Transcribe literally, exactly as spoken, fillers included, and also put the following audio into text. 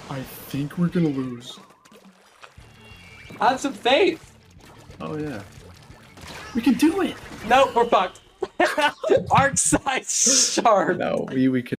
I think we're gonna lose. Have some faith. Oh yeah. We can do it! No, we're fucked. Arc side sharp. No, we, we can